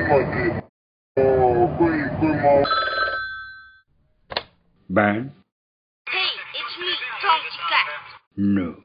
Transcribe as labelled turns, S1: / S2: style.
S1: like that. Quit my...
S2: Bang?
S3: Hey, it's me, Tom Chica.
S2: No.